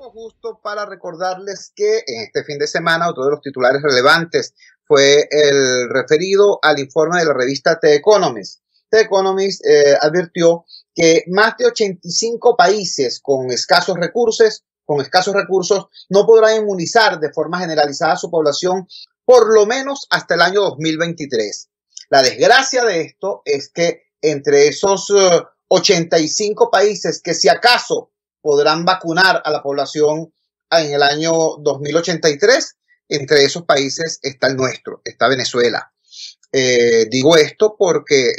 aprovecho justo para recordarles que en este fin de semana otro de los titulares relevantes fue el referido al informe de la revista The Economist. The Economist advirtió que más de 85 países con escasos recursos no podrán inmunizar de forma generalizada a su población por lo menos hasta el año 2023. La desgracia de esto es que entre esos 85 países que si acaso podrán vacunar a la población en el año 2083, entre esos países está el nuestro, está Venezuela. Digo esto porque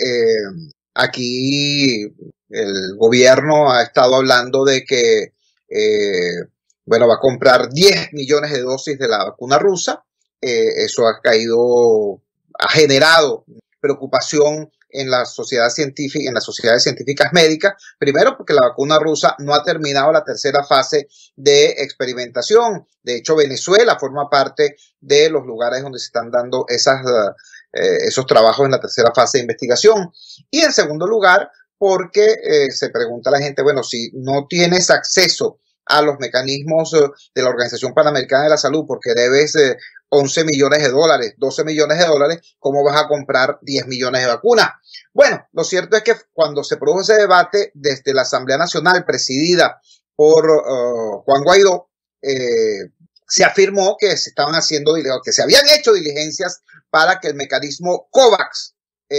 aquí el gobierno ha estado hablando de que va a comprar 10 millones de dosis de la vacuna rusa. Eso ha generado preocupación en la sociedad científica, en las sociedades científicas médicas, primero porque la vacuna rusa no ha terminado la tercera fase de experimentación. De hecho, Venezuela forma parte de los lugares donde se están dando esos trabajos en la tercera fase de investigación. Y en segundo lugar, porque se pregunta a la gente, bueno, si no tienes acceso a los mecanismos de la Organización Panamericana de la Salud porque debes 11 millones de dólares, 12 millones de dólares, ¿cómo vas a comprar 10 millones de vacunas? Bueno, lo cierto es que cuando se produjo ese debate desde la Asamblea Nacional presidida por Juan Guaidó, se afirmó que se habían hecho diligencias para que el mecanismo COVAX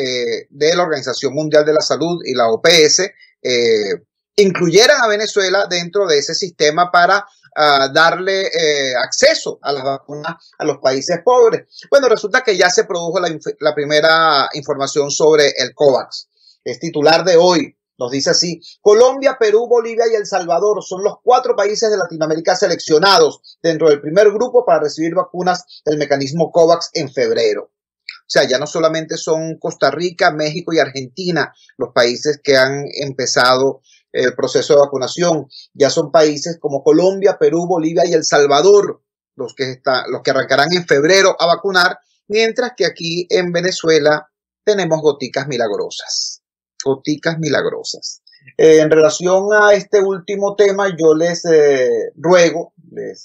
de la Organización Mundial de la Salud y la OPS incluyeran a Venezuela dentro de ese sistema para darle acceso a las vacunas a los países pobres. Bueno, resulta que ya se produjo la primera información sobre el COVAX. Es titular de hoy. Nos dice así: Colombia, Perú, Bolivia y El Salvador son los 4 países de Latinoamérica seleccionados dentro del primer grupo para recibir vacunas del mecanismo COVAX en febrero. O sea, ya no solamente son Costa Rica, México y Argentina los países que han empezado el proceso de vacunación, ya son países como Colombia, Perú, Bolivia y El Salvador los que arrancarán en febrero a vacunar, mientras que aquí en Venezuela tenemos goticas milagrosas. Goticas milagrosas. En relación a este último tema, yo les ruego,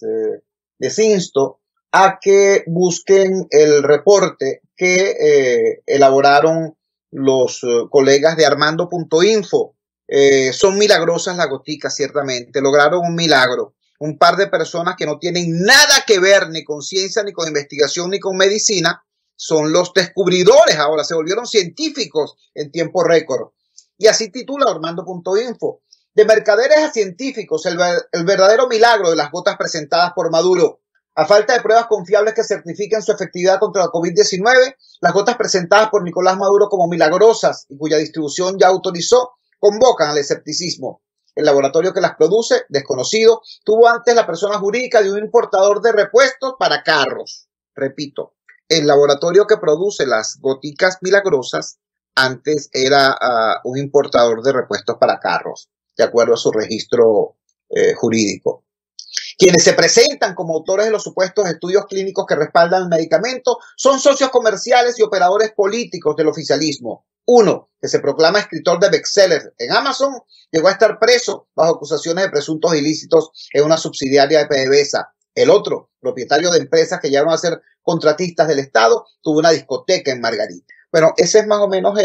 les insto a que busquen el reporte que elaboraron los colegas de Armando.info. Son milagrosas las goticas, ciertamente. Lograron un milagro. Un par de personas que no tienen nada que ver ni con ciencia, ni con investigación, ni con medicina, son los descubridores ahora. Se volvieron científicos en tiempo récord. Y así titula Armando.info. De mercaderes a científicos, el verdadero milagro de las gotas presentadas por Maduro. A falta de pruebas confiables que certifiquen su efectividad contra la COVID-19, las gotas presentadas por Nicolás Maduro como milagrosas y cuya distribución ya autorizó, convocan al escepticismo. El laboratorio que las produce, desconocido, tuvo antes la persona jurídica de un importador de repuestos para carros. Repito, el laboratorio que produce las goticas milagrosas antes era un importador de repuestos para carros, de acuerdo a su registro jurídico. Quienes se presentan como autores de los supuestos estudios clínicos que respaldan el medicamento son socios comerciales y operadores políticos del oficialismo. Uno, que se proclama escritor de bestsellers en Amazon, llegó a estar preso bajo acusaciones de presuntos ilícitos en una subsidiaria de PDVSA. El otro, propietario de empresas que llegaron a ser contratistas del Estado, tuvo una discoteca en Margarita. Bueno, ese es más o menos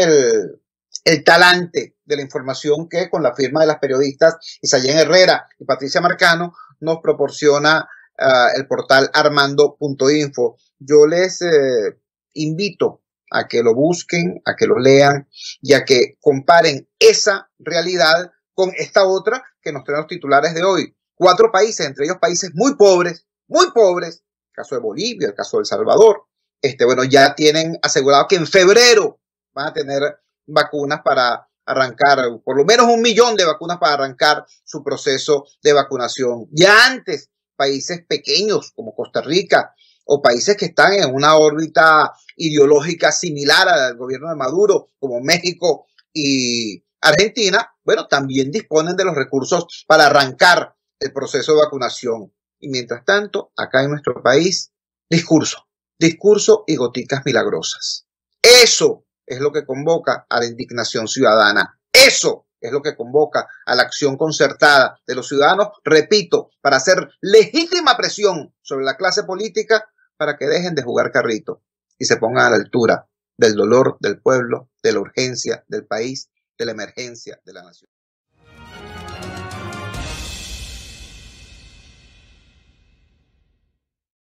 el talante de la información que con la firma de las periodistas Isayén Herrera y Patricia Marcano nos proporciona el portal Armando.info. Yo les invito a que lo busquen, a que lo lean y a que comparen esa realidad con esta otra que nos traen los titulares de hoy. 4 países, entre ellos países muy pobres, el caso de Bolivia, el caso de El Salvador, ya tienen asegurado que en febrero van a tener vacunas para arrancar, por lo menos 1 millón de vacunas para arrancar su proceso de vacunación. Ya antes, países pequeños como Costa Rica o países que están en una órbita ideológica similar al gobierno de Maduro, como México y Argentina, también disponen de los recursos para arrancar el proceso de vacunación. Y mientras tanto, acá en nuestro país, discurso y goticas milagrosas. Eso es lo que convoca a la indignación ciudadana. Eso es lo que convoca a la acción concertada de los ciudadanos, repito, para hacer legítima presión sobre la clase política para que dejen de jugar carrito y se pongan a la altura del dolor del pueblo, de la urgencia del país, de la emergencia de la nación.